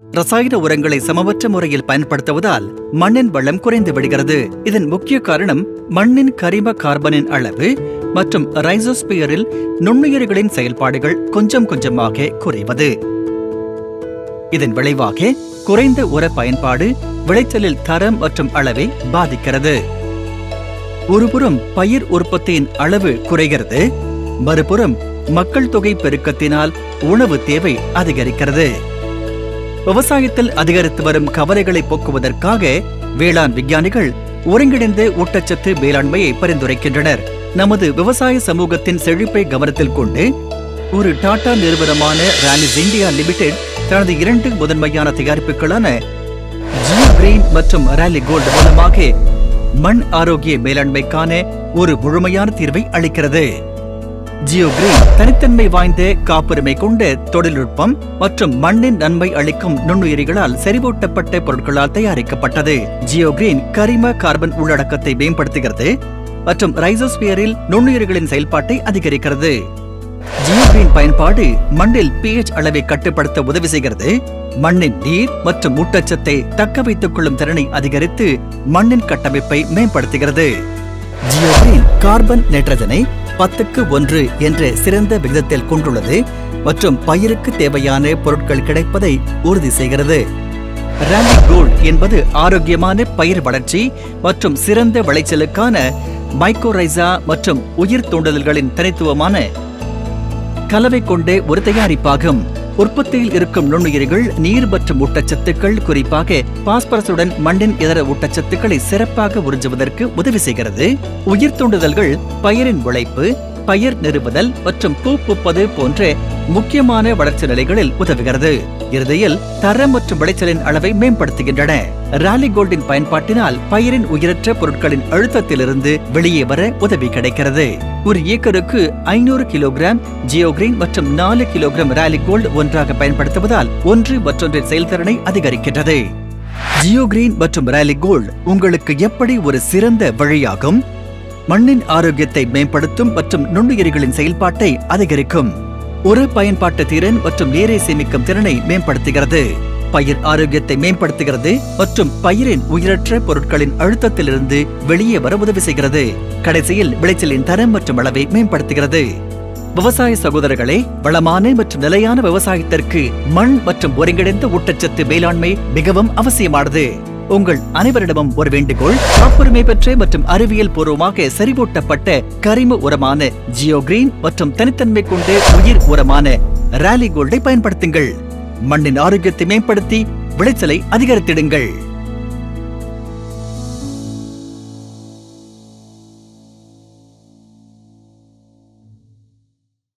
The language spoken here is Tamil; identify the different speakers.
Speaker 1: ரசாயன உரங்களை சமமற்ற முறையில் பயன்படுத்துவதால் மண்ணின் வளம் குறைந்து விடுகிறது. இதன் முக்கிய காரணம் மண்ணின் கரிம கார்பனின் அளவு மற்றும் ரைசோஸ்பியரில் நுண்ணுயிரிகளின் செயல்பாடுகள் கொஞ்சம் கொஞ்சமாக குறைவது. இதன் விளைவாக குறைந்த உர பயன்பாடு விளைச்சலில் தரம் மற்றும் அளவை பாதிக்கிறது. ஒருபுறம் பயிர் உற்பத்தியின் அளவு குறைகிறது, மறுபுறம் மக்கள் தொகை பெருக்கத்தினால் உணவு தேவை அதிகரிக்கிறது. விவசாயத்தில் அதிகரித்து வரும் கவலைகளை போக்குவதற்காக வேளாண் விஞ்ஞானிகள் ஒருங்கிணைந்த ஊட்டச்சத்து மேலாண்மையை பரிந்துரைக்கின்றனர். நமது விவசாய சமூகத்தின் செழிப்பை கவனத்தில் கொண்டு ஒரு டாடா நிறுவனமான ராலிஸ் இந்தியா லிமிடெட் தனது 2 முதன்மையான தயாரிப்புகளான ஜியோ கிரீன் மற்றும் ராலி கோல்டு மூலமாக மண் ஆரோக்கிய மேலாண்மைக்கான ஒரு முழுமையான தீர்வை அளிக்கிறது. ஜியோ கிரீன் தனித்தன்மை வாய்ந்த காப்புரிமை கொண்ட தொழில்நுட்பம் மற்றும் மண்ணின் நன்மை அளிக்கும் நுண்ணுயிரிகளால் செறிவூட்டப்பட்ட பொருட்களால் தயாரிக்கப்பட்டது. ஜியோ கிரீன் கரிம கார்பன் உள்ளடக்கத்தை மேம்படுத்துகிறது மற்றும் ரைசோஸ்பியரில் நுண்ணுயிரிகளின் செயல்பாட்டை அதிகரிக்கிறது. ஜியோ கிரீன் பயன்பாடு மண்ணில் pH அளவை கட்டுப்படுத்த உதவி செய்கிறது. மண்ணின் நீர் மற்றும் ஊட்டச்சத்தை தக்க வைத்துக் கொள்ளும் திறனை அதிகரித்து மண்ணின் கட்டமைப்பை மேம்படுத்துகிறது. ஜியோ கிரீன் கார்பன் நைட்ரஜனை 10:1 என்ற சிறந்த விகிதத்தில் கொண்டுள்ளது மற்றும் பயிருக்கு தேவையான பொருட்கள் கிடைப்பதை உறுதி செய்கிறது. ராலி கோல்ட் என்பது ஆரோக்கியமான பயிர் வளர்ச்சி மற்றும் சிறந்த விளைச்சலுக்கான மைக்கோரைசா மற்றும் உயிர் தூண்டுதல்களின் தனித்துவமான கலவை கொண்ட ஒரு தயாரிப்பாகும். உற்பத்தியில் இருக்கும் நுண்ணுயிரிகள் நீர் மற்றும் ஊட்டச்சத்துக்கள், குறிப்பாக பாஸ்பரசுடன் மண்ணின் இதர ஊட்டச்சத்துக்களை சிறப்பாக உறிஞ்சுவதற்கு உதவி செய்கிறது. உயிர் தூண்டுதல்கள் பயிரின் உழைப்பு, பயிர் நிறுவுதல் மற்றும் பூ பூப்பது போன்ற முக்கியமான வளர்ச்சி நிலைகளில் உதவுகிறது. இறுதியில் தரம் மற்றும் விளைச்சலின் அளவை மேம்படுத்துகின்றன. ராலி கோல்டின் பயன்பாட்டினால் பயிரின் உயிரற்ற பொருட்களின் அழுத்தத்திலிருந்து வெளியே வர உதவி கிடைக்கிறது. ஒரு ஏக்கருக்கு 500 கிலோகிராம் ஜியோ கிரீன் மற்றும் 4 கிலோகிராம் ராலி கோல்டு ஒன்றாக பயன்படுத்துவதால் ஒன்று மற்றொன்றின் செயல்திறனை அதிகரிக்கின்றது. ஜியோ கிரீன் மற்றும் ராலி கோல்டு உங்களுக்கு எப்படி ஒரு சிறந்த வழியாகும்? மண்ணின் ஆரோக்கியத்தை மேம்படுத்தும் மற்றும் நுண்ணுயிரிகளின் செயல்பாட்டை அதிகரிக்கும். ஒரு பயன்பாட்டு திறன் மற்றும் நீரை சேமிக்கும் திறனை மேம்படுத்துகிறது. பயிர் ஆரோக்கியத்தை மேம்படுத்துகிறது மற்றும் பயிரின் உயிரற்ற பொருட்களின் அழுத்தத்திலிருந்து வெளியே வர உதவி செய்கிறது. கடைசியில் விளைச்சலின் தரம் மற்றும் அளவை மேம்படுத்துகிறது. விவசாய சகோதரர்களே, வளமான மற்றும் நிலையான விவசாயத்திற்கு மண் மற்றும் ஒருங்கிணைந்த ஊட்டச்சத்து மேலாண்மை மிகவும் அவசியமானது. உங்கள் அனைவரிடமும் ஒரு வேண்டுகோள்: காப்புரிமை பெற்ற மற்றும் அறிவியல் பூர்வமாக செறிவூட்டப்பட்ட கரிம உரமான ஜியோ கிரீன் மற்றும் தனித்தன்மை கொண்ட உயிர் உரமான ராலி கோல்டை பயன்படுத்துங்கள். மண்ணின் ஆரோக்கியத்தை மேம்படுத்தி விளைச்சலை அதிகரித்திடுங்கள்.